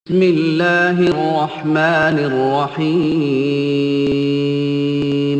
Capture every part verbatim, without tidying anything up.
بسم الله الرحمن الرحيم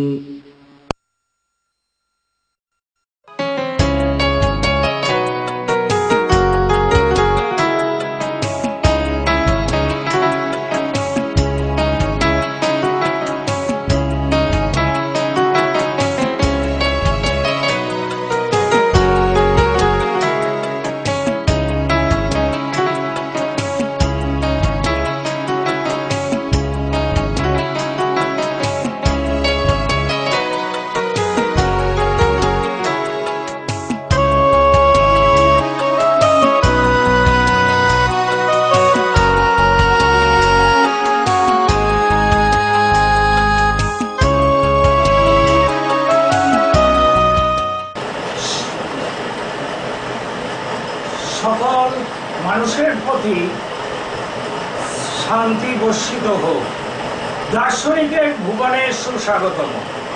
সকল মানুষের প্রতি শান্তি বর্ষিত হোক। দার্শনিকের ভুবনে সুস্বাগতম।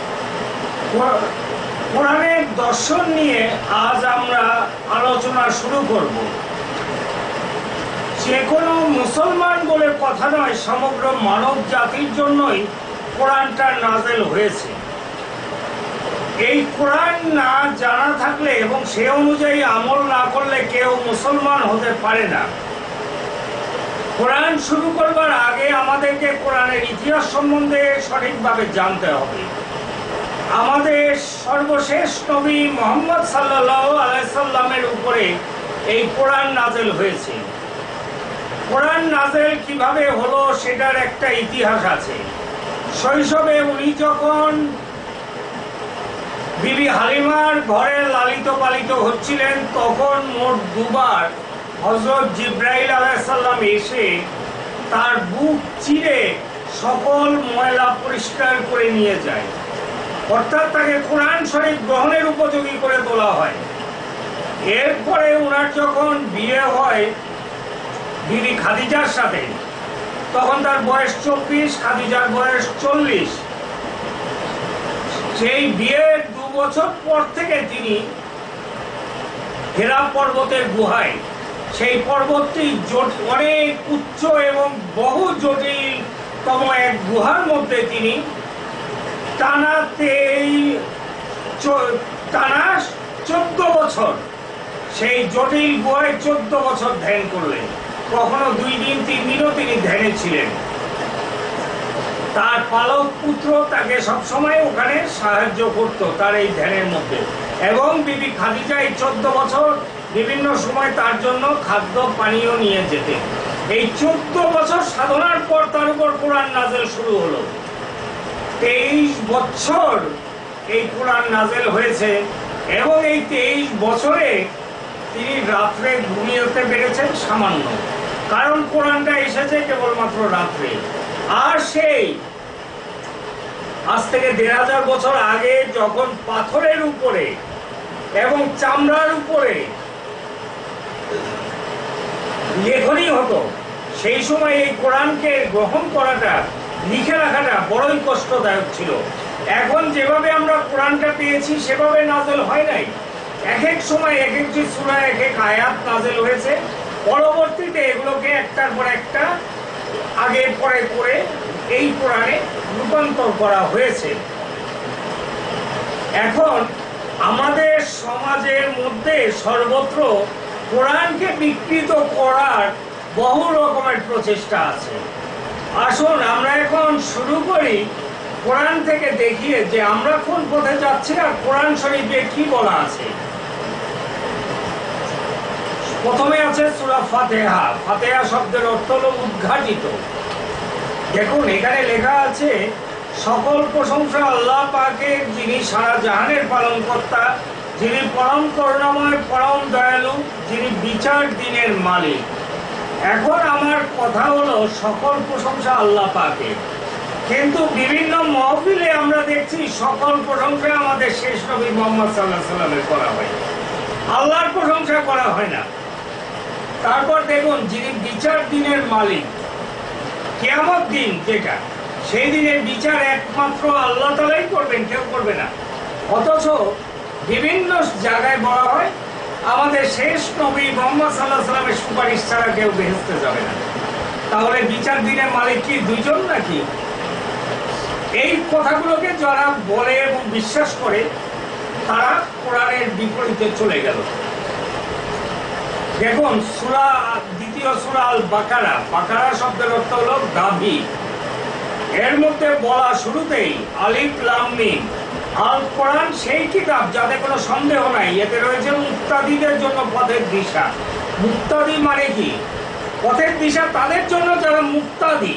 কোরআনের দর্শন নিয়ে আজ আমরা আলোচনা শুরু করব। যে কোনো মুসলমান বলে কথা নয়, সমগ্র মানব জাতির জন্যই কোরআনটা নাযিল হয়েছে। এই কোরআন না জানা থাকলে এবং সে অনুযায়ী আমল না করলে কেউ মুসলমান হতে পারে না। কোরআন শুরু করবার আগে আমাদেরকে কোরআনের ইতিহাস সম্বন্ধে সঠিকভাবে জানতে হবে। আমাদের সর্বশেষ নবী মুহাম্মদ সাল্লাল্লাহু আলাইহি সাল্লামের উপরে এই কোরআন নাযিল হয়েছে। কোরআন নাযিল কিভাবে হলো সেটার একটা ইতিহাস আছে। শৈশবে উনি যখন বিবি হালিমার ঘরে লালিত পালিত হচ্ছিলেন, তখন মোট দুবার হযরত জিবরাইল আলাইহিস সালাম এসে তার বুক চিরে সকল ময়লা পরিষ্কার করে নিয়ে যায়, অর্থাৎ তাকে কোরআন শরীফ গ্রহণের উপযোগী করে তোলা হয়। এরপরে ওনার যখন বিয়ে হয় বিবি খাদিজার সাথে, তখন তার বয়স চব্বিশ, খাদিজার বয়স চল্লিশ। সেই বিয়ের দু বছর পর থেকে তিনি হেরা পর্বতের গুহায়, সেই পর্বতটি অনেক উচ্চ এবং বহু জটিলতম এক গুহার মধ্যে তিনি টানা টানা চোদ্দ বছর সেই জটিল গুহায় চোদ্দ বছর ধ্যান করলেন। কখনো দুই দিন তিন দিনও তিনি ধ্যানে ছিলেন। তার পালক পুত্র তাকে সবসময় ওখানে সাহায্য করত তার এই ধ্যানের মধ্যে, এবং বিবি খাদিজা এই চোদ্দ বছর বিভিন্ন সময় তার জন্য খাদ্য পানীয় নিয়ে যেতেন। এই চোদ্দ বছর সাধনার পর তার উপর কোরআন নাযিল শুরু হলো। তেইশ বছর এই কোরআন নাযিল হয়েছে, এবং এই তেইশ বছরে তিনি রাত্রে ঘুমিয়ে পেরেছেন সামান্য, কারণ কোরআনটা এসেছে কেবলমাত্র রাত্রে। আর সেই আজ থেকে দেড় হাজার বছর আগে যখন পাথরের উপরে এবং চামড়ার উপরে লেখনী হতো, সেই সময় এই কোরআনকে গ্রহণ করাটা, লিখে রাখাটা বড়ই কষ্টদায়ক ছিল। এখন যেভাবে আমরা কোরআনটা পেয়েছি সেভাবে নাযিল হয় নাই। এক এক সময় এক একটি সূরা, এক এক আয়াত নাযিল হয়েছে। পরবর্তীতে এগুলোকে একটার পর একটা আগে পরে করে এই কোরআনে রূপান্তর করা হয়েছে। এখন আমাদের সমাজের মধ্যে সর্বত্র কোরআনকে বিকৃত করার বহু রকমের প্রচেষ্টা আছে। আসুন আমরা এখন শুরু করি কোরআন থেকে, দেখিয়ে যে আমরা কোন পথে যাচ্ছি আর কোরআন শরীফে কি বলা আছে। প্রথমে আছে সূরা ফাতিহা। ফাতিহা শব্দের অর্থ হলো উদ্ঘাটিত। দেখুন এখানে লেখা আছে, সকল প্রশংসা আল্লাহ পাকের, যিনি সারা জাহানের পালনকর্তা, যিনি পরম করুণাময়, পরম দয়ালু, যিনি বিচার দিনের মালিক। এখন আমার কথা হলো সকল প্রশংসা আল্লাহ পাকের, কিন্তু বিভিন্ন মাহফিলে আমরা দেখছি সকল প্রশংসা আমাদের শেষ নবী মুহাম্মদ সাল্লাল্লাহু আলাইহি ওয়াসাল্লামের করা হয়, আল্লাহর প্রশংসা করা হয় না। তারপর দেখুন, যিনি বিচার দিনের মালিক, কিয়ামত দিন যেটা, সেই দিনের বিচার একমাত্র আল্লাহ তাআলাই করবেন, কেউ করবে না। অথচ বিভিন্ন জায়গায় বলা হয় আমাদের শেষ নবী মুহাম্মদ সাল্লাল্লাহু আলাইহি ওয়াসাল্লামের সুপারিশ ছাড়া কেউ বেহেশতে যাবে না। তাহলে বিচার দিনের মালিক কি দুইজন নাকি? এই কথাগুলোকে যারা বলে এবং বিশ্বাস করে তারা কোরআনের বিপরীতে চলে গেল। দেখুন সূরা দ্বিতীয় সূরা আল বাকারা, বাকারা শব্দের অর্থ হলো গাভী। এর মধ্যে বলা শুরুতেই আলিফ লাম মিম, আল কোরআন সেই কিতাব যাতে কোনো সন্দেহ নাই, এতে রয়েছে মুক্তাদিদের জন্য পথের দিশা। মুক্তাদি মানে কি? পথের দিশা তাদের জন্য যারা মুক্তাদি।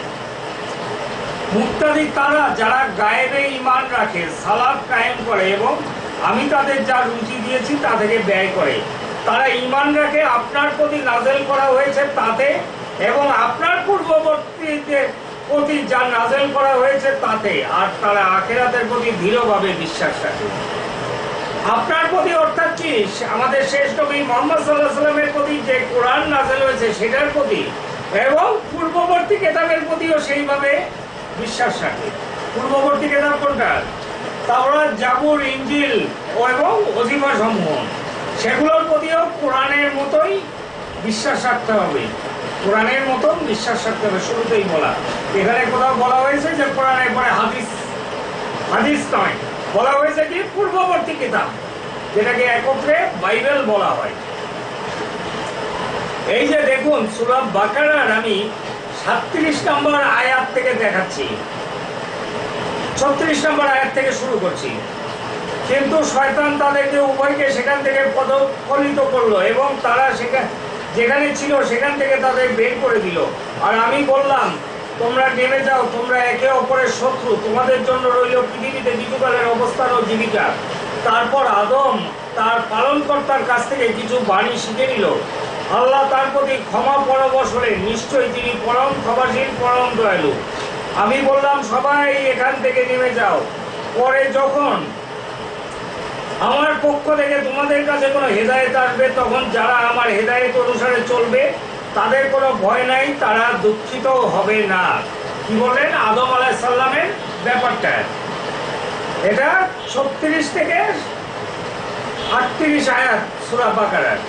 মুক্তাদি তারা যারা গায়েবে ঈমান রাখে, সালাত কায়েম করে এবং আমি তাদের যা রুচি দিয়েছি তা থেকে ব্যয় করে। তারা ঈমান রাখে আপনার প্রতি নাজেল করা হয়েছে তাতে এবং আপনার পূর্ববর্তীদের প্রতি যা নাজেল করা হয়েছে তাতে, আর তারা আখিরাতের প্রতি দৃঢ়ভাবে বিশ্বাস রাখে। আপনার প্রতি অর্থাৎ কি? আমাদের শেষ নবী মুহাম্মদ সাল্লাল্লাহু আলাইহি ওয়াসাল্লামের প্রতি যে কোরআন নাযিল হয়েছে সেটার প্রতি এবং পূর্ববর্তী কিতাবের প্রতিও সেইভাবে বিশ্বাস রাখে। পূর্ববর্তী কিতাব কোনটা? তাওরাত, জাবুর, ইনজিল এবং ওজিফা সমূহ, সেগুলোর প্রতিও কোরআনের মতোই বিশ্বাস রাখতে হবে। কোরআনের মতো বিশ্বাস রাখতে হবে। শুরুতেই বলা, এখানে কোথাও বলা হয়েছে যে কোরআনের পরে হাদিস, হাদিস নয়, বলা হয়েছে কি পূর্ববর্তী কিতাব, যেটাকে একত্রে বাইবেল বলা হয়। এই যে দেখুন সূরা বাকারার আমি সাতত্রিশ নম্বর আয়াত থেকে দেখাচ্ছি, ছত্রিশ নম্বর আয়াত থেকে শুরু করছি। কিন্তু শয়তান তাদেরকে উভয়কে সেখান থেকে পদস্খলিত করলো এবং তারা সেখানে যেখানে ছিল সেখান থেকে তাদের বের করে দিল। আর আমি বললাম, তোমরা নেমে যাও, তোমরা একে অপরের শত্রু, তোমাদের জন্য রইল পৃথিবীতে কিছুকালের অবস্থান ও জীবিকা। তারপর আদম তার পালনকর্তার কাছ থেকে কিছু বাণী শিখে নিল। আল্লাহ তার প্রতি ক্ষমা পরবশ হলেন, নিশ্চয়ই তিনি পরম ক্ষমাশীল, পরম দয়ালু। আমি বললাম, সবাই এখান থেকে নেমে যাও। পরে যখন আমার পক্ষ থেকে তোমাদের কাছে কোনো হেদায়েত আসবে, তখন যারা আমার হেদায়েত অনুসারে চলবে তাদের কোনো ভয় নাই, তারা দুঃখিত হবে না। কি বলেন? আদম আলাইহিস সালামের ব্যাপারটা এটা ছত্রিশ থেকে আটত্রিশ আয়াত সূরা বাকারার।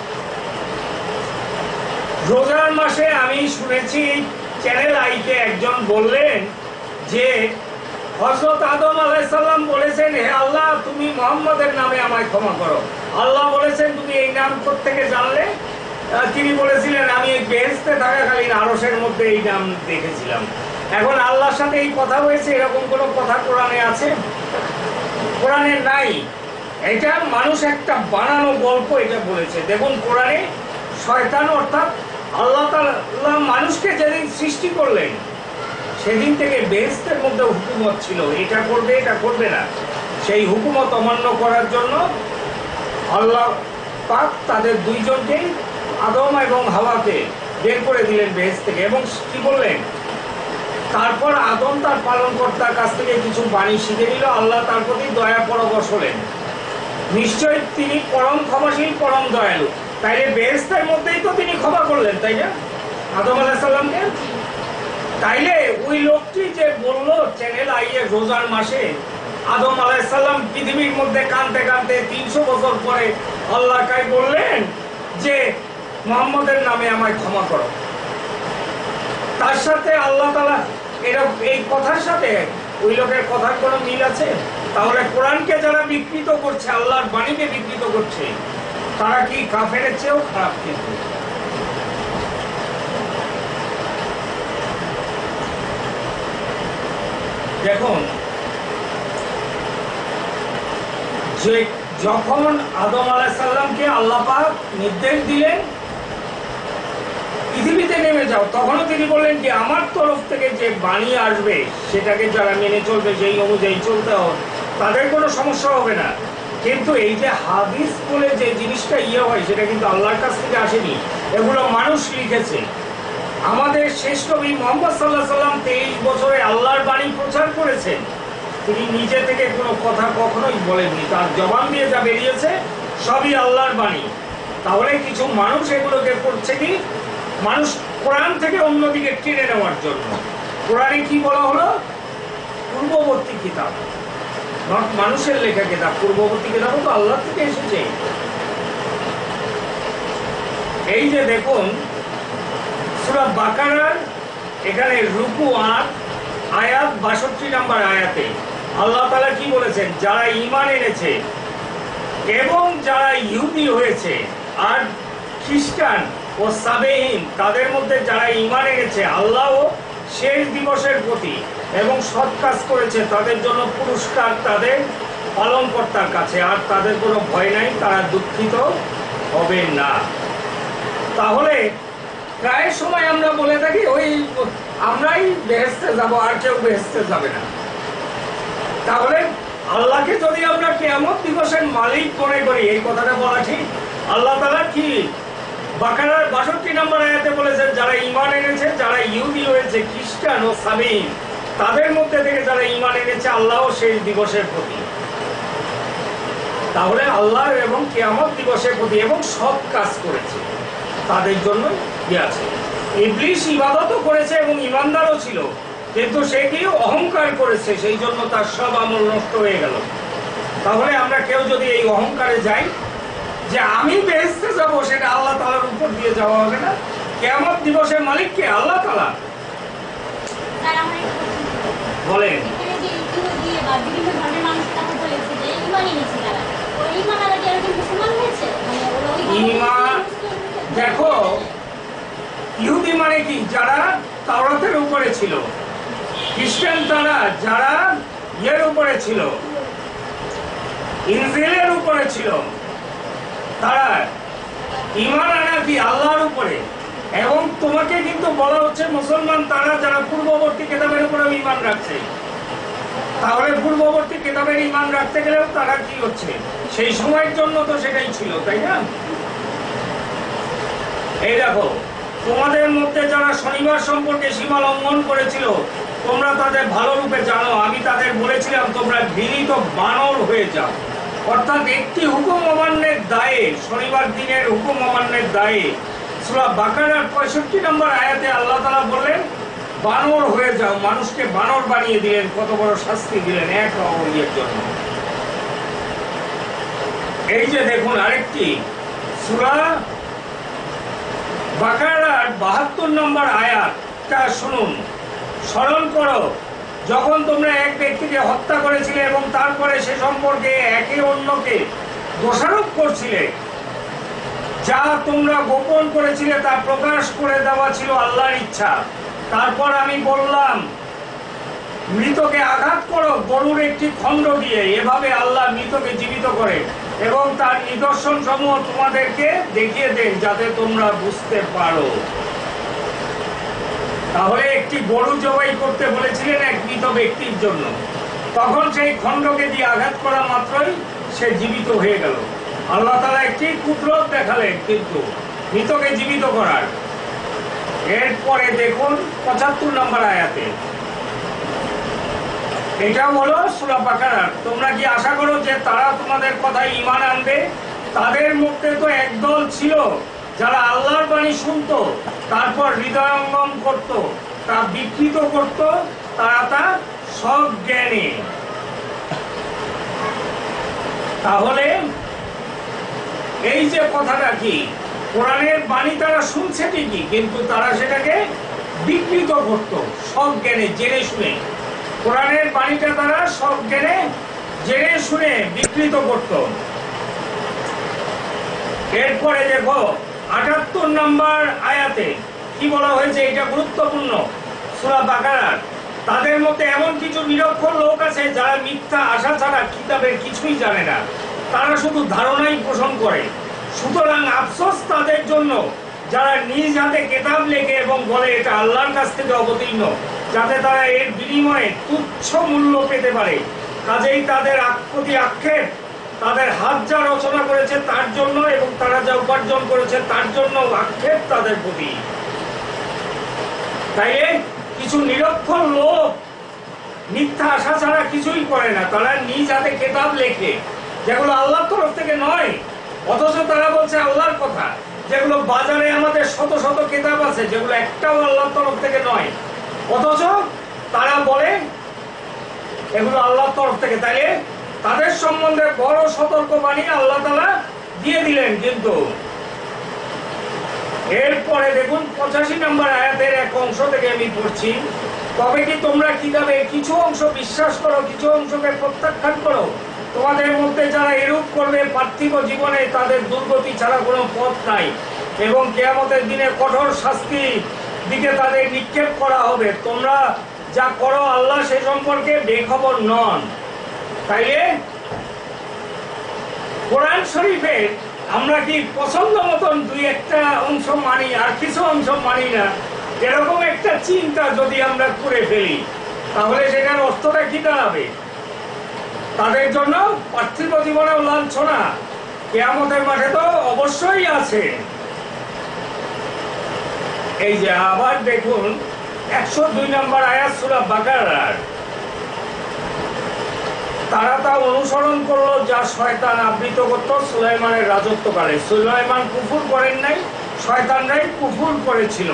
রোজার মাসে আমি শুনেছি চ্যানেল আইতে একজন বললেন যে হযরত আদম আলাইহিস সালাম বলেছেন, হে আল্লাহ তুমি মুহাম্মদের নামে আমায় ক্ষমা করো। আল্লাহ বলেছেন, তুমি এই নাম কোত্থেকে জানলে? তিনি বলেছিলেন, আমি এই বেহেশতে থাকাকালীন আরশের মধ্যে এই নাম দেখেছিলাম। এখন আল্লাহর সাথে এই কথা হয়েছে, এরকম কোনো কথা কোরআনে আছে? কোরআনে নাই। এটা মানুষ একটা বানানো গল্প এটা বলেছে। দেখুন কোরআনে শয়তান অর্থাৎ আল্লাহ তাআলা মানুষকে যেদিন সৃষ্টি করলেন সেদিন থেকে বেহেশতের মধ্যে হুকুমত ছিল, এটা করবে এটা করবে না। সেই হুকুমত অমান্য করার জন্য আল্লাহ পাক তাদের দুইজনকেই, আদম এবং হাওয়াকে বের করে দিলেন বেহেশত থেকে। এবং কি বললেন? তারপর আদম তার পালনকর্তার কাছ থেকে কিছু বাণী শিখে নিল। আল্লাহ তার প্রতি দয়া পরবশ হলেন, নিশ্চয়ই তিনি পরম ক্ষমাশীল, পরম দয়ালু। তাইলে বেহেশতের মধ্যেই তো তিনি ক্ষমা করলেন, তাই না আদম আলাইহিস সালামকে? তাইলে ওই লোকটি যে বললো চ্যানেল আইয়ে রোজার মাসে আদম আলাইহিস সালাম পৃথিবীর মধ্যে কাঁদতে কাঁদতে তিনশো বছর পরে আল্লাহ কাই বললেন যে মুহাম্মদের নামে আমায় ক্ষমা করো, তার সাথে আল্লাহ তাআলা এরা এই কথার সাথে ওই লোকের কথার কোনো মিল আছে? তাহলে কোরআনকে যারা বিকৃত করছে, আল্লাহর বাণীকে বিকৃত করছে, তারা কি কাফেরের চেয়েও খারাপ? কিন্তু দেখুন, যে যখন আদম আলাইহিস সালামকে আল্লাহ পাক নির্দেশ দিলেন পৃথিবীতে নেমে যাও, তখনও তিনি বললেন যে আমার তরফ থেকে যে বাণী আসবে সেটাকে যারা মেনে চলবে, সেই অনুযায়ী চলতে হবে, তাদের কোনো সমস্যা হবে না। কিন্তু এই যে হাদিস বলে যে জিনিসটা ইয়ে হয়, সেটা কিন্তু আল্লাহর কাছ থেকে আসেনি, এগুলো মানুষ লিখেছে। আমাদের শেষ নবী মুহাম্মদ সাল্লাল্লাহু আলাইহি সাল্লাম তেইশ বছরে আল্লাহর বাণী প্রচার করেছেন। তিনি নিজে থেকে কোনো কথা কখনোই বলেননি, তার জবান দিয়ে যা বেরিয়েছে সবই আল্লাহর বাণী। তাহলে কিছু মানুষ এগুলোকে করছে কি, মানুষ কোরআন থেকে অন্যদিকে টেনে নেওয়ার জন্য। কোরআনে কি বলা হলো? পূর্ববর্তী কিতাব, নট মানুষের লেখা কিতাব। পূর্ববর্তী কিতাব তো আল্লাহ থেকে এসেছে। এই যে দেখুন সূরা বাকারার এখানে রুকু আর আয়াত বাষট্টি নম্বর আয়াতে আল্লাহ তাআলা কি বলেছেন, যারা ঈমান এনেছে এবং যারা ইহুদি হয়েছে আর খ্রিস্টান ও সাবেহীন, তাদের মধ্যে যারা ঈমান এনেছে আল্লাহ ও শেষ দিবসের প্রতি এবং সৎ কাজ করেছে, তাদের জন্য পুরস্কার তাদের পালনকর্তার কাছে, আর তাদের কোনো ভয় নাই, তারা দুঃখিত হবে না। তাহলে প্রায় সময় আমরা বলে থাকি ওই আমরাই বেহেশতে যাব, আর কেউ বেহেশতে যাবে না। তাহলে আল্লাহকে যদি আমরা কিয়ামত দিবসের মালিক মনে করি, এই কথাটা বলা ঠিক? আল্লাহ তাআলা কি বাকারার বাষট্টি নম্বর আয়াতে বলেছেন, যারা ঈমান এনেছে, যারা ইহুদি হয়েছে, খ্রিস্টান ও সাবেঈন, তাদের মধ্যে থেকে যারা ঈমান এনেছে আল্লাহ ও শেষ দিবসের প্রতি। তাহলে আল্লাহ এবং কিয়ামত দিবসের প্রতি এবং সৎ কাজ করেছে, তাদের জন্য কি আছে। ইবলিস ইবাদতও করেছে এবং ঈমানদারও ছিল, কিন্তু সে কি অহংকার করেছে, সেই জন্য তার সব আমল নষ্ট হয়ে গেল। তাহলে আমরা কেউ যদি এই অহংকারে যাই যে আমি বেহেশতে যাব, সেটা আল্লাহ তাআলার উপর দিয়ে যাওয়া হবে না। কিয়ামত দিবসের মালিক কে? আল্লাহ তাআলা। বলেন ঈমান, দেখো ইহুদি মানে কি? যারা তাওরাতের উপরে ছিল। খ্রিস্টান তারা যারা ইয়ের উপরে ছিল, ইনজিলের উপরে ছিল। তারা ঈমান আনা কি আল্লাহর উপরে। এবং তোমাকে কিন্তু বলা হচ্ছে মুসলমান তারা যারা পূর্ববর্তী কিতাবের উপরে ঈমান রাখছে। তাহলে পূর্ববর্তী কিতাবের ঈমান রাখতে গেলেও তারা কি হচ্ছে, সেই সময়ের জন্য তো সেটাই ছিল, তাই না? এই দেখো, তোমাদের মধ্যে যারা শনিবার সম্পর্কে সীমা লঙ্ঘন করেছিল, তোমরা তাদের ভালো রূপে জানো। আমি তাদের বলেছিলাম তোমরা ঘৃণিত বানর হয়ে যাও। অর্থাৎ একটি হুকুম অমান্যের দায়ে, শনিবার দিনের হুকুম অমান্যের দায়ে সূরা বাকারার পঁয়ষট্টি নম্বর আয়াতে আল্লাহ তাআলা বললেন বানর হয়ে যাও। মানুষকে বানর বানিয়ে দিলেন, কত বড় শাস্তি দিলেন এক ইয়ের জন্য। এই যে দেখুন আরেকটি সূরা বাকারার বাহাত্তর নম্বর আয়াতটা শুনুন, স্মরণ করো যখন তোমরা এক ব্যক্তিকে হত্যা করেছিলে এবং তারপরে সে সম্পর্কে একে অন্যকে দোষারোপ করছিলে। যা তোমরা গোপন করেছিলে তা প্রকাশ করে দেওয়া ছিল আল্লাহর ইচ্ছা। তারপর আমি বললাম মৃতকে আঘাত করো গরুর একটি খণ্ড দিয়ে। এভাবে আল্লাহ মৃতকে জীবিত করে এবং তার নিদর্শন সমূহ তোমাদেরকে দেখিয়ে দেন যাতে তোমরা বুঝতে পারো। তাহলে একটি গরু জবাই করতে বলেছিলেন এক মৃত ব্যক্তির জন্য, তখন সেই খণ্ডকে দিয়ে আঘাত করা মাত্রই সে জীবিত হয়ে গেল। আল্লাহ তাআলা একটি কুদরত দেখালেন কিন্তু মৃতকে জীবিত করার। এরপরে দেখুন পঁচাত্তর নম্বর আয়াতে, এটাও হলো সূরা বাকারার। তোমরা কি আশা করো যে তারা তোমাদের কথায় ঈমান আনবে? তাদের মধ্যে তো একদল ছিল যারা আল্লাহর বাণী শুনতো, তারপর হৃদয়ঙ্গম করত, তা বিকৃত করত, তারা তা সব জ্ঞানে। তাহলে এই যে কথাটা কি, কোরআনের বাণী তারা শুনছে ঠিকই, কিন্তু তারা সেটাকে বিকৃত করত সব জ্ঞানে, জেনে শুনে। কোরআনের বাণীটা তারা সব জ্ঞানে জেনে শুনে বিকৃত করত। এরপরে দেখো আটাত্তর নম্বর আয়াতে কি বলা হয়েছে, এটা গুরুত্বপূর্ণ সূরা বাকারার। তাদের মধ্যে এমন কিছু নিরক্ষর লোক আছে যারা মিথ্যা আশা ছাড়া কিতাবের কিছুই জানে না, তারা শুধু ধারণাই পোষণ করে। সুতরাং আফসোস তাদের জন্য যারা নিজ হাতে কিতাব লেখে এবং বলে এটা আল্লাহর কাছ থেকে অবতীর্ণ, যাতে তারা এর বিনিময়ে তুচ্ছ মূল্য পেতে পারে। কাজেই তাদের প্রতি আক্ষেপ তাদের হাত যা রচনা করেছে তার জন্য এবং তারা যা উপার্জন করেছে তার জন্য আক্ষেপ তাদের প্রতি। তাই কিছু নিরক্ষর লোক মিথ্যা আশা ছাড়া কিছুই করে না, তারা নিজ হাতে কিতাব লেখে যেগুলো আল্লাহর তরফ থেকে নয়, অথচ তারা বলছে আল্লাহর কথা। যেগুলো বাজারে আমাদের শত শত কিতাব আছে যেগুলো একটাও আল্লাহর তরফ থেকে নয়, অথচ তারা বলে এগুলো আল্লাহর তরফ থেকে। তাই তাদের সম্বন্ধে বড় সতর্কবাণী আল্লাহ তাআলা দিয়ে দিলেন। কিন্তু এরপরে দেখুন পঁচাশি নম্বর আয়াতের এক অংশ থেকে আমি পড়ছি, তবে কি তোমরা কিতাবে কিছু অংশ বিশ্বাস করো, কিছু অংশকে প্রত্যাখ্যান করো? তোমাদের মধ্যে যারা এরূপ করবে পার্থিব জীবনে তাদের দুর্গতি ছাড়া কোনো পথ নাই, এবং কিয়ামতের দিনে কঠোর শাস্তি দিকে তাদের নিক্ষেপ করা হবে। তোমরা যা করো আল্লাহ সে সম্পর্কে বেখবর নন। তাইলে কোরআন শরীফের আমরা কি পছন্দ মতন দুই একটা অংশ মানি আর কিছু অংশ মানি না, এরকম একটা চিন্তা যদি আমরা করে ফেলি, তাহলে সেটার অর্থটা কি দাঁড়াবে? তাদের জন্য পার্থিব জীবনেও লাঞ্ছনা, কিয়ামতের মাঠে তো অবশ্যই আছে। এই যে আবার দেখুন একশো দুই নম্বর আয়াত সূরা বাকারার, তারা তা অনুসরণ করলো যা শয়তান আবৃত করত সুলাইমানের রাজত্বকালে। সুলাইমান কুফর করেন নাই, শয়তানরাই কুফর করেছিল।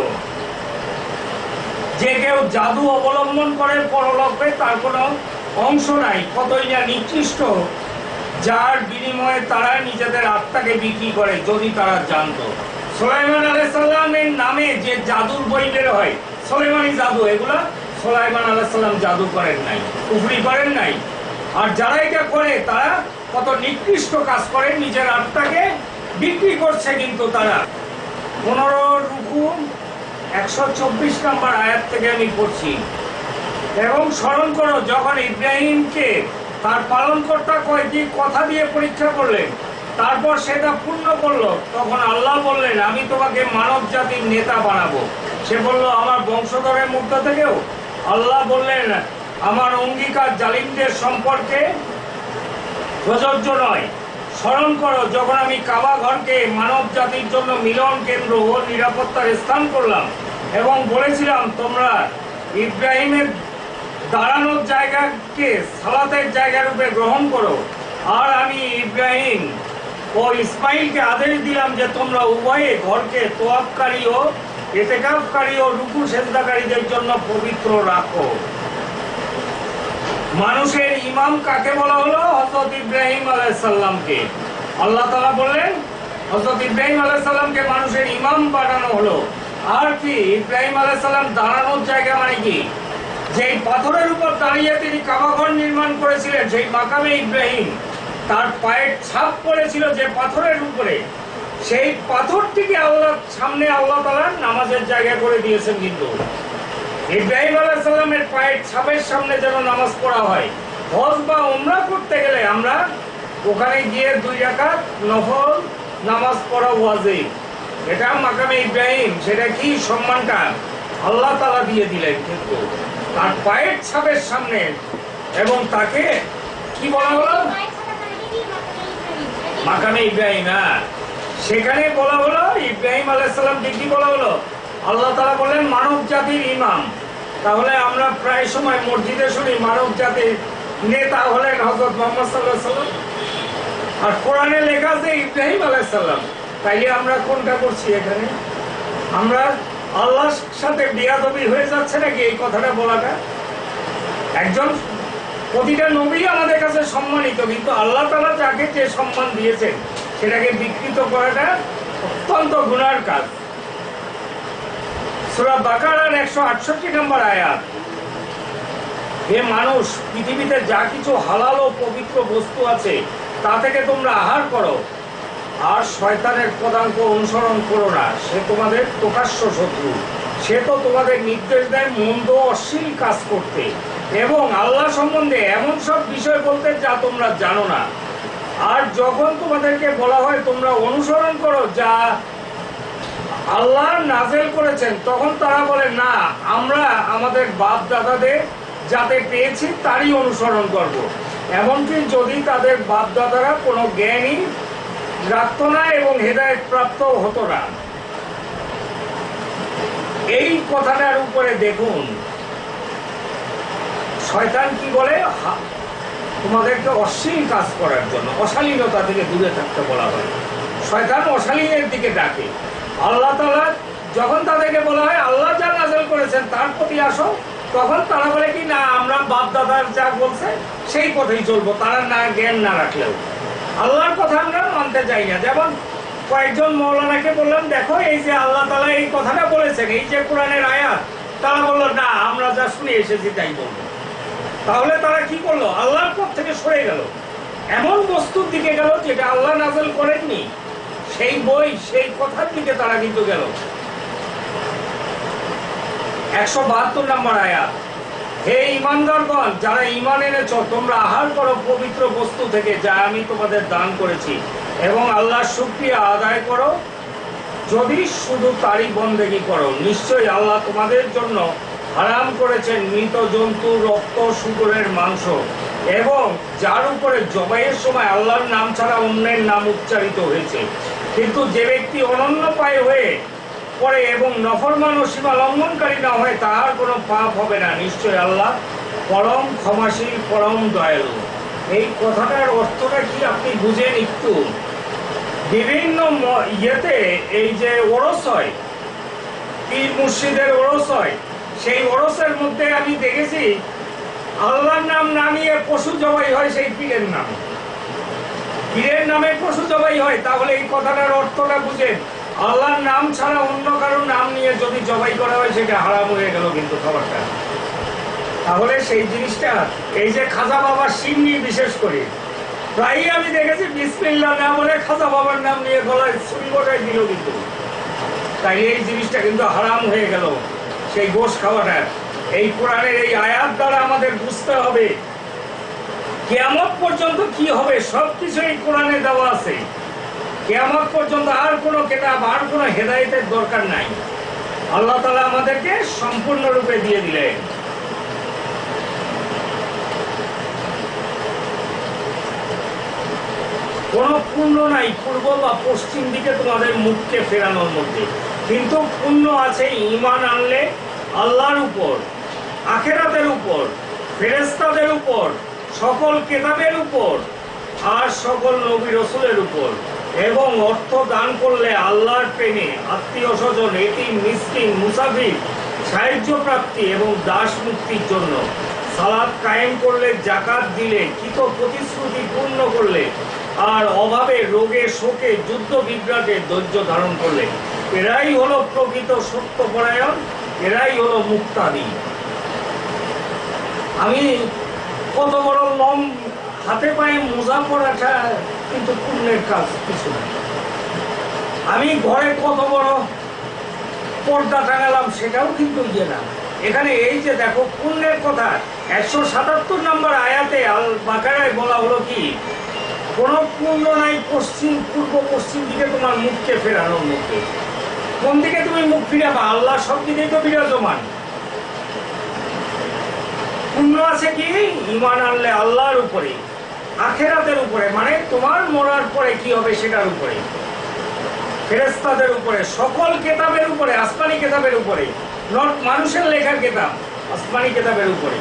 যে কেউ জাদু অবলম্বন করে পরলোকে তার কোনো অংশ নাই, কতই না নিকৃষ্ট, যার বিনিময়ে তারা নিজেদের আত্মাকে বিক্রি করে, যদি তারা জানতো। সুলাইমান আলাইহিস সালামের নামে যে জাদুর বই বের হয়, সুলাইমানি জাদু, এগুলা সুলাইমান আলাইহিস সালাম জাদু করেন নাই, কুফরি করেন নাই। আর যারা এটা করে তারা কত নিকৃষ্ট কাজ করে, নিজের আত্মাকে বিক্রি করছে। কিন্তু তারা পনেরো রুকু একশো চব্বিশ নম্বর আয়াত থেকে আমি পড়ছি, এবং স্মরণ করো যখন ইব্রাহিমকে তার পালনকর্তা কয়েকটি কথা দিয়ে পরীক্ষা করলেন, তারপর সেটা পূর্ণ করলো, তখন আল্লাহ বললেন আমি তোমাকে মানব জাতির নেতা বানাবো। সে বলল আমার বংশধরের মধ্য থেকেও? আল্লাহ বললেন আমার অঙ্গীকার জালিমদের সম্পর্কে প্রযোজ্য নয়। স্মরণ করো যখন আমি কাবা ঘরকে মানব জাতির জন্য মিলন কেন্দ্র ও নিরাপত্তার স্থান করলাম এবং বলেছিলাম তোমরা ইব্রাহিমের দাঁড়ানোর জায়গাকে সালাতের জায়গা রূপে গ্রহণ করো। আর আমি ইব্রাহিম ও ইসমাইলকে আদেশ দিলাম যে তোমরা উভয়ে ঘরকে তোয়াফকারী ও ইতিকাফকারী ও রুকু সেজদাকারীদের জন্য পবিত্র রাখো। মানুষের ইমাম কাকে বলা হলো? হযরত ইব্রাহিম আলাইহিস সালামকে। আল্লাহ তাআলা বললেন হযরত ইব্রাহিম আলাইহিস সালামকে মানুষের ইমাম বানানো হলো। আর কি ইব্রাহিম আলাইহিস সালাম দাঁড়ানোর জায়গা মানে কি? যেই পাথরের উপর দাঁড়িয়ে তিনি কাবাঘর নির্মাণ করেছিলেন, সেই মাকামে ইব্রাহিম, তার পায়ের ছাপ পড়েছিল যে পাথরের উপরে, সেই পাথরটিকে আল্লাহ সামনে আল্লাহ তাআলা নামাজের জায়গা করে দিয়েছেন। কিন্তু ইব্রাহিম আলাইহিস সালামের পায়ের ছাপের সামনে যেন নামাজ পড়া হয়। হজ বা উমরা করতে গেলে আমরা ওখানে গিয়ে দুই রাকাত নফল নামাজ পড়া ওয়াজিব, এটা মাকামে ইব্রাহিম। সেটা কি সম্মানটা আল্লাহ তাআলা দিয়ে দিলেন, কিন্তু তার পায়ের ছাপের সামনে। এবং তাকে কি বলা হলো? মাকামে ইব্রাহিম। হ্যাঁ, সেখানে বলা হলো ইব্রাহিম আলাইহিস সালামকে কি বলা হলো? আল্লাহ তাআলা বলেন মানব জাতির ইমাম। তাহলে আমরা প্রায় সময় মসজিদে শুনি মানব জাতির নেতা হলেন হযরত মুহাম্মদ সাল্লাল্লাহু আলাইহি ওয়াসাল্লাম, আর কোরআনে লেখা আছে ইব্রাহিম আলাইহিস সালাম। তাইলে আমরা কোনটা করছি এখানে? আমরা আল্লাহর সাথে বেয়াদবি হয়ে যাচ্ছে নাকি এই কথাটা বলাটা? একজন প্রতিটা নবী আমাদের কাছে সম্মানিত, কিন্তু আল্লাহ তাআলা যাকে যে সম্মান দিয়েছেন সেটাকে বিকৃত করাটা অত্যন্ত গুনার কাজ। সূরা বাকারার একশো আটষট্টি নম্বর আয়াত, হে মানুষ, পৃথিবীতে যা কিছু হালাল ও পবিত্র বস্তু আছে তা থেকে তোমরা আহার করো, আর শয়তানের পদাঙ্ক অনুসরণ করো না, সে তোমাদের প্রকাশ্য শত্রু। সে তো তোমাদের নির্দেশ দেয় মন্দ অশ্লীল কাজ করতে এবং আল্লাহ সম্বন্ধে এমন সব বিষয় বলতে যা তোমরা জানো না। আর যখন তোমাদেরকে বলা হয় তোমরা অনুসরণ করো যা আল্লাহ নাযিল করেছেন, তখন তারা বলে না, আমরা আমাদের বাপ দাদাদের যাতে পেয়েছি তারই অনুসরণ করব। এমনকি যদি তাদের বাপ দাদারা কোনো জ্ঞানই রাখত না এবং হেদায়েত প্রাপ্ত হতো না। এই কথাটার উপরে দেখুন শয়তান কি বলে, তোমাদেরকে অশ্লীল কাজ করার জন্য, অশালীনতা থেকে দূরে থাকতে বলা হয়। শয়তান অশালীনের দিকে ডাকে। আল্লাহ তাআলা যখন তাদেরকে বলা হয় আল্লাহ যা নাযিল করেছেন তার প্রতি আসো, তখন তারা বলে কি না, আমরা বাপ দাদার যা বলছে সেই পথেই চলবো, তারা না জ্ঞান না রাখলেও। আল্লাহর কথা আমরা মানতে চাই না। যেমন কয়েকজন মৌলানাকে বললাম, দেখো এই যে আল্লাহ তাআলা এই কথাটা বলেছেন, এই যে কোরআনের আয়াত, তারা বললো না, আমরা যা শুনে এসেছি তাই বলবো। তাহলে তারা কি করলো? আল্লাহর পথ থেকে সরে গেল, এমন বস্তুর দিকে গেল যেটা আল্লাহ নাযিল করেননি, সেই বই সেই কথার দিকে তারা কিন্তু গেল। একশো বাহাত্তর নম্বর আয়াত, হে ঈমানদারগণ, যারা ঈমান এনেছ, তোমরা আহার করো পবিত্র বস্তু থেকে যা আমি তোমাদের দান করেছি, এবং আল্লাহর শুকরিয়া আদায় করো যদি শুধু তারই বন্দেগী করো। নিশ্চয়ই আল্লাহ তোমাদের জন্য হারাম করেছেন মৃত জন্তু, রক্ত, শুকরের মাংস, এবং যার উপরে জবাইয়ের সময় আল্লাহর নাম ছাড়া অন্যের নাম উচ্চারিত হয়েছে। কিন্তু যে ব্যক্তি অনন্য পায় হয়ে পড়ে এবং নফরমান ও সীমা লঙ্ঘনকারী না হয়, তার কোনো পাপ হবে না। নিশ্চয়ই আল্লাহ পরম ক্ষমাশীল, পরম দয়ালু। এই কথাটার অর্থটা কি আপনি বুঝেন একটু? বিভিন্ন ইয়েতে এই যে ওরস হয়, পীর মুর্শিদের ওরস হয়, সেই ওরসের মধ্যে আমি দেখেছি আল্লাহর নাম না নিয়ে পশু জবাই হয় সেই পীরের নামে। পীরের নামে পশু জবাই হয়, তাহলে এই কথাটার অর্থটা বুঝেন। আল্লাহর নাম ছাড়া অন্য কারোর নাম নিয়ে যদি জবাই করা হয়, সেটা হারাম হয়ে গেল কিন্তু খাবারটা। তাহলে সেই জিনিসটা, এই যে খাজা বাবার সিন্নি বিশেষ করে প্রায়ই আমি দেখেছি বিসমিল্লাহ না বলে খাজা বাবার নাম নিয়ে গলায় ছুরি বসাই দিল, কিন্তু তাই এই জিনিসটা কিন্তু হারাম হয়ে গেল সেই গোশ খাওয়াটা। এই কোরআনের এই আয়াত দ্বারা আমাদের বুঝতে হবে কিয়ামত পর্যন্ত কি হবে, সবকিছু এই কোরআনে দেওয়া আছে। কিয়ামত পর্যন্ত আর কোনো কিতাব, আর কোনো হেদায়েতের দরকার নাই, আল্লাহ তাআলা আমাদেরকে সম্পূর্ণরূপে দিয়ে দিলেন। কোন পুণ্য নাই পূর্ব বা পশ্চিম দিকে তোমাদের মুখকে ফেরানোর মধ্যে, কিন্তু পুণ্য আছে ঈমান আনলে আল্লাহর উপর, আখিরাতের উপর, ফেরেশতাদের উপর, সকল কিতাবের উপর, আর সকল নবী রাসূলের উপর, এবং অর্থ দান করলে আল্লাহর প্রেমে, আত্মীয় স্বজন, এতিম, মিসকিন, মুসাফির সাহায্য প্রাপ্তি এবং দাস মুক্তির জন্য, সালাত কায়েম করলে, যাকাত দিলে, কৃত প্রতিশ্রুতি পূর্ণ করলে, আর অভাবে, রোগে, শোকে, যুদ্ধ বিগ্রাটে ধৈর্য ধারণ করলে, এরাই হলো প্রকৃত সত্যপরায়ণ, এরাই হলো মুক্তাদি। আমি কত বড় লম হাতে পায়ে মোজা পড়াটা কিন্তু পুণ্যের কাজ কিছু না। আমি ঘরে কত বড় পর্দা টাঙালাম, সেটাও কিন্তু ইয়ে না। এখানে এই যে দেখো পুণ্যের কথা, একশো সাতাত্তর নম্বর আয়াতে আল বাকারায় বলা হলো কি, কোন পুণ্য নাই পশ্চিম, পূর্ব পশ্চিম দিকে তোমার মুখকে ফেরানোর মধ্যে। কোন দিকে তুমি মুখ ফিরাবা? আল্লাহ সব দিকেই তো বিরাজমান। পুণ্য আছে কি? ঈমান আনলে আল্লাহর উপরে, আখিরাতের উপরে, মানে তোমার মরার পরে কি হবে সেটার উপরে, ফেরেশতাদের উপরে, সকল কিতাবের উপরে, আসমানি কিতাবের উপরে, নট মানুষের লেখার কিতাব, আসমানি কিতাবের উপরে,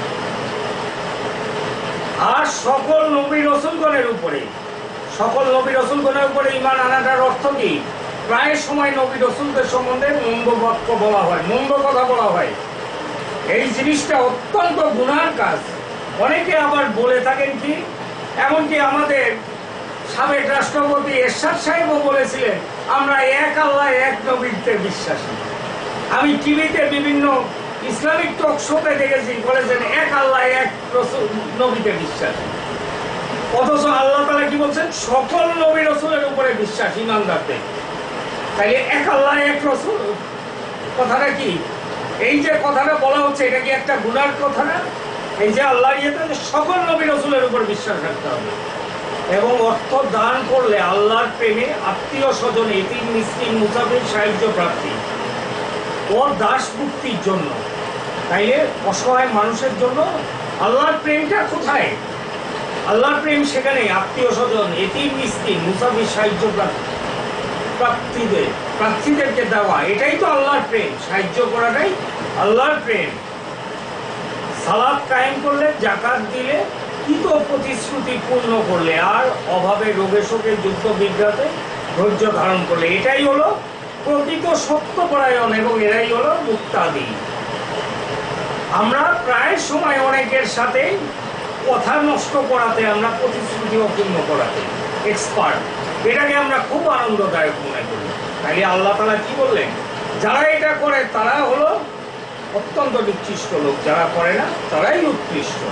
আর সকল নবী রাসূলগণের উপরে। সকল নবী রাসূলগণের উপরে ঈমান আনাটার অর্থ কি? প্রায় সময় নবী রাসূলদের সম্বন্ধে মন্দ বাক্য বলা হয়, মন্দ কথা বলা হয়। এই জিনিসটা অত্যন্ত গুনার কাজ। অনেকে আবার বলে থাকেন কি, এমনকি আমাদের সাবেক রাষ্ট্রপতি এরশাদ সাহেবও বলেছিলেন, আমরা এক আল্লাহ, এক নবীতে বিশ্বাসী। আমি টিভিতে বিভিন্ন ইসলামিক টক শোতে দেখেছি, বলেছেন এক আল্লাহ, এক নবীতে বিশ্বাসী। অথচ আল্লাহ তাআলা কি বলছেন? সকল নবী রাসূলের উপরে বিশ্বাস ঈমানদারদের। তাই এক আল্লাহ, এক রাসূল কথাটা কি? এই যে কথাটা বলা হচ্ছে, এটা কি একটা গুনার কথা না? এই যে আল্লাহর ইয়েতে সকল নবী রাসূলের উপর বিশ্বাস রাখতে হবে, এবং অর্থ দান করলে আল্লাহর প্রেমে, আত্মীয় স্বজন, এতিম, মিসকিন, মুসাফির সাহায্য প্রাপ্তি ও দাস মুক্তির জন্য। তাইলে অসহায় মানুষের জন্য আল্লাহর প্রেমটা কোথায়? আল্লাহর প্রেম সেখানে, আত্মীয় স্বজন, এতিম, মিসকিন, মুসাফির সাহায্য প্রাপ্তিদের প্রার্থীদেরকে দেওয়া, এটাই তো আল্লাহর প্রেম। সাহায্য করাটাই আল্লাহর প্রেম। সালাত কায়েম করলে, যাকাত দিলে, কৃত প্রতিশ্রুতি পূর্ণ করলে, আর অভাবে, রোগে, শোকে, যুদ্ধ বিগ্রাতে ধৈর্য ধারণ করলে, এটাই হলো প্রকৃত সত্যপরায়ণ, এবং এরাই হলো মুক্তাদি। আমরা প্রায় সময় অনেকের সাথে কথা নষ্ট করাতে, আমরা প্রতিশ্রুতি অপূর্ণ করাতে এক্সপার্ট, এটাকে আমরা খুব আনন্দদায়ক মনে করি। তাই আল্লাহ তাআলা কি বললেন, যারা এটা করে তারা হলো অত্যন্ত নিকৃষ্ট লোক, যারা করে না তারাই উৎকৃষ্ট।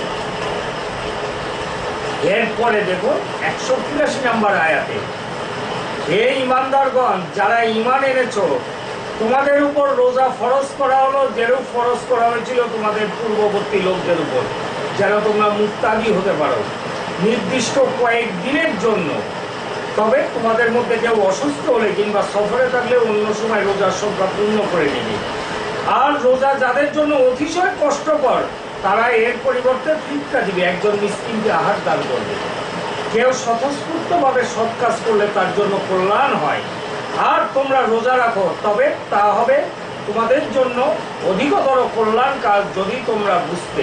এরপরে দেখো একশো তিরাশি নম্বর আয়াতে, হে ইমানদারগণ, যারা ইমান এনেছো, তোমাদের উপর রোজা ফরজ করা হলো যেরূপ ফরজ করা হয়েছিল তোমাদের পূর্ববর্তী লোকদের উপর, যেন তোমরা মুত্তাকি হতে পারো, নির্দিষ্ট কয়েক দিনের জন্য। তবে তোমাদের মধ্যে কেউ অসুস্থ হলে কিংবা সফরে থাকলে অন্য সময় রোজার সংখ্যা পূর্ণ করে নেবে। আর রোজা যাদের জন্য অতিশয় কষ্টকর, তারা এর পরিবর্তে ফিতরা দিবে, একজন মিসকিনকে আহার দান করবে। কেউ স্বতঃস্ফূর্তভাবে সৎ কাজ করলে তার জন্য কল্যাণ হয়। আর তোমরা রোজা রাখো, তবে তা হবে তোমাদের জন্য অধিকতর কল্যাণ কাজ, যদি তোমরা বুঝতে।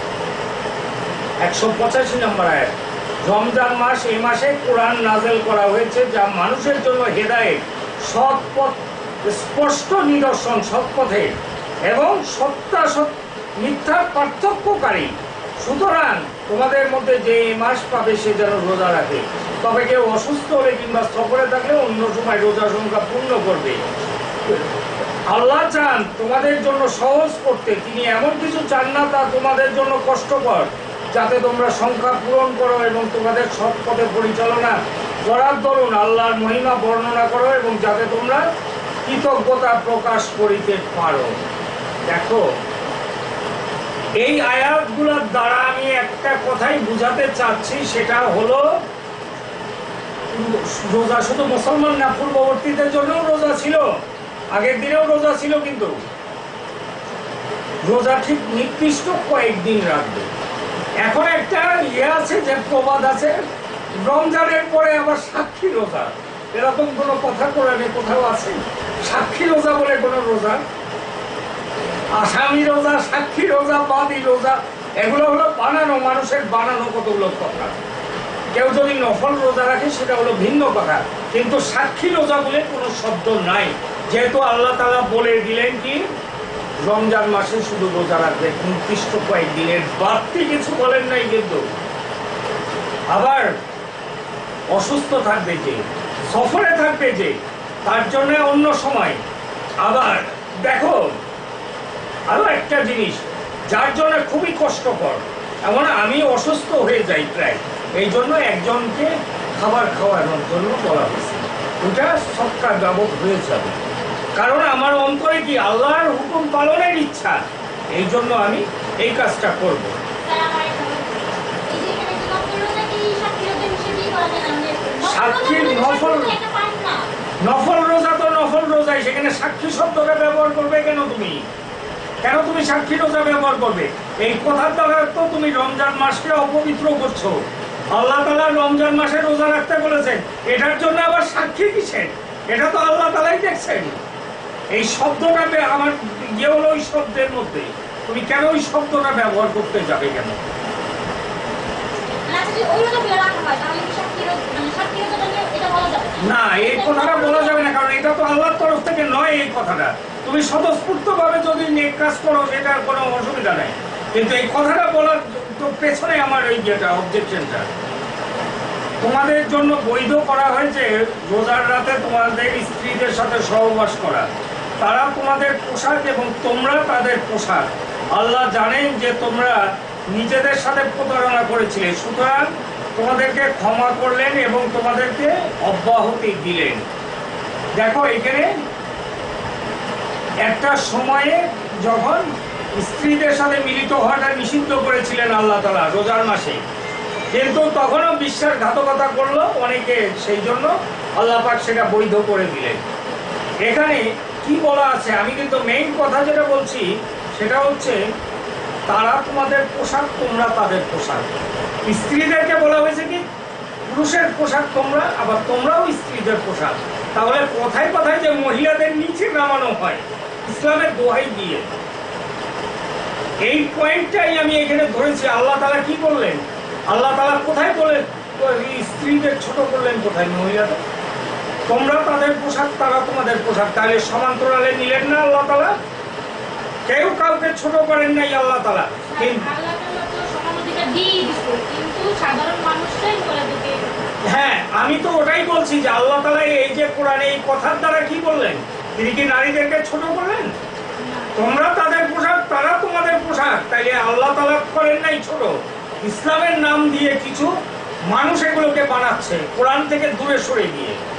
একশো পঁচাশি নম্বর আয়াত, রমজান মাস, এই মাসে কোরআন নাজেল করা হয়েছে, যা মানুষের জন্য হেদায়েত, সৎ পথ, স্পষ্ট নিদর্শন সৎ পথে এবং সত্য মিথ্যার পার্থক্যকারী। সুতরাং তোমাদের মধ্যে যে এই মাস পাবে সে যেন রোজা রাখে। তবে কেউ অসুস্থ হলে কিংবা সফরে থাকলে অন্য সময় রোজা সংখ্যা পূর্ণ করবে। আল্লাহ চান তোমাদের জন্য সহজ করতে, তিনি এমন কিছু চান না তা তোমাদের জন্য কষ্টকর, যাতে তোমরা সংখ্যা পূরণ করো এবং তোমাদের সৎ পথে পরিচালনা করার দরুন আল্লাহর মহিমা বর্ণনা করো এবং যাতে তোমরা কৃতজ্ঞতা প্রকাশ করিতে পারো। দেখো, এই আয়াতগুলোর দ্বারা আমি একটা কথাই বুঝাতে চাচ্ছি, সেটা হলো রোজা শুধু মুসলমান না, পূর্ববর্তীদের জন্যও রোজা ছিল, আগের দিনেও রোজা ছিল, কিন্তু রোজা ঠিক নির্দিষ্ট কয়েকদিন রাখবে। এখন একটা ইয়ে আছে, যে প্রবাদ আছে, রমজানের পরে আবার সাক্ষী রোজা, এরকম কোনো কথা কোরআনে কোথাও আছে? সাক্ষী রোজা বলে কোনো রোজা, আসামি রোজা, সাক্ষী রোজা, বাদী রোজা, এগুলো হলো বানানো, মানুষের বানানো কতগুলো কথা। কেউ যদি নফল রোজা রাখে সেটা হলো ভিন্ন কথা, কিন্তু সাক্ষী রোজা বলে কোনো শব্দ নাই, যেহেতু আল্লাহ তাআলা বলে দিলেন কি রমজান মাসে শুধু রোজা রাখবে, নির্দিষ্ট কয়েকদিনের বাড়তি কিছু বলেন নাই। কিন্তু আবার অসুস্থ থাকবে যে, সফরে থাকবে যে, তার জন্য অন্য সময়। আবার দেখো আরো একটা জিনিস, যার জন্য খুবই কষ্টকর, এমন আমি অসুস্থ হয়ে যাই প্রায়, এই জন্য একজনকে খাবার খাওয়ানোর জন্য বলা হয়েছে, ওটা সৎকার বাবদ হয়ে যাবে, কারণ আমার অন্তরে কি আল্লাহর হুকুম পালনের ইচ্ছা, এই জন্য আমি এই কাজটা করব। সাক্ষীর নফল নফল রোজা তো নফল রোজাই, সেখানে সাক্ষী শব্দটা ব্যবহার করবে কেন তুমি? কেন তুমি সাক্ষী রোজা ব্যবহার করবে? এই কথার দ্বারা তো তুমি রমজান মাসকে অপবিত্র করছো। আল্লাহ তাআলা রমজান মাসে রোজা রাখতে বলেছেন, এটার জন্য আবার সাক্ষী কিসের? এটা তো আল্লাহ তাআলাই দেখছেন। এই শব্দটা আমার ইয়ে হলো ওই শব্দের মধ্যে, তুমি কেন ওই শব্দটা ব্যবহার করতে যাবে কেন? না, এই কথাটা বলা যাবে না, কারণ এটা তো আল্লাহর তরফ থেকে নয়। এই কথাটা তুমি স্বতঃস্ফূর্ত ভাবে যদি নেক কাজ করো সেটার কোনো অসুবিধা নেই, কিন্তু এই কথাটা বলার তো পেছনে আমার এই যেটা অবজেকশনটা, তোমাদের জন্য বৈধ করা হয়েছে রোজার রাতে তোমাদের স্ত্রীদের সাথে সহবাস করা, তারা তোমাদের পোশাক এবং তোমরা তাদের পোশাক। আল্লাহ জানেন যে তোমরা নিজেদের সাথে প্রতারণা করেছিলে, সুতরাং তোমাদেরকে ক্ষমা করলেন এবং তোমাদেরকে অব্যাহতি দিলেন। দেখো, এখানে একটা সময়ে যখন স্ত্রীদের সাথে মিলিত হওয়াটা নিষিদ্ধ করেছিলেন আল্লাহ তাআলা রোজার মাসে, কিন্তু তখনও বিশ্বাসঘাতকতা করলো অনেকে, সেই জন্য আল্লাহ পাক সেটা বৈধ করে দিলেন। এখানে কি বলা আছে, আমি কিন্তু মেইন কথা যেটা বলছি সেটা হচ্ছে তারা তোমাদের পোশাক, তোমরা তাদের পোশাক। স্ত্রীদেরকে বলা হয়েছে কি পুরুষের পোশাক তোমরা, আবার তোমরাও স্ত্রীদের পোশাক। তাহলে কথায় কথায় যে মহিলাদের নিচে নামানো হয় ইসলামের দোহাই দিয়ে, এই পয়েন্টটাই আমি এখানে ধরেছি। আল্লাহ তাআলা কি বললেন? আল্লাহ তাআলা কোথায় বলে স্ত্রীদের ছোট করলেন? কোথায়? মহিলাদের তোমরা তাদের পোশাক, তারা তোমাদের পোশাক। তাহলে সমান্তরালে নিলেন না আল্লাহ তাআলা? কেউ কাউকে ছোট করেন নাই আল্লাহ তাআলা। কিন্তু সাধারণ মানুষরাই হ্যাঁ, আমি তো ওটাই বলছি যে আল্লাহ তাআলা এই যে কোরআনে এই কথার দ্বারা কি বললেন, তিনি কি নারীদেরকে ছোট করলেন? তোমরা তাদের পোশাক, তারা তোমাদের পোশাক। তাইলে আল্লাহ তাআলা করেন নাই ছোট। ইসলামের নাম দিয়ে কিছু মানুষ এগুলোকে বানাচ্ছে কোরআন থেকে দূরে সরে গিয়ে।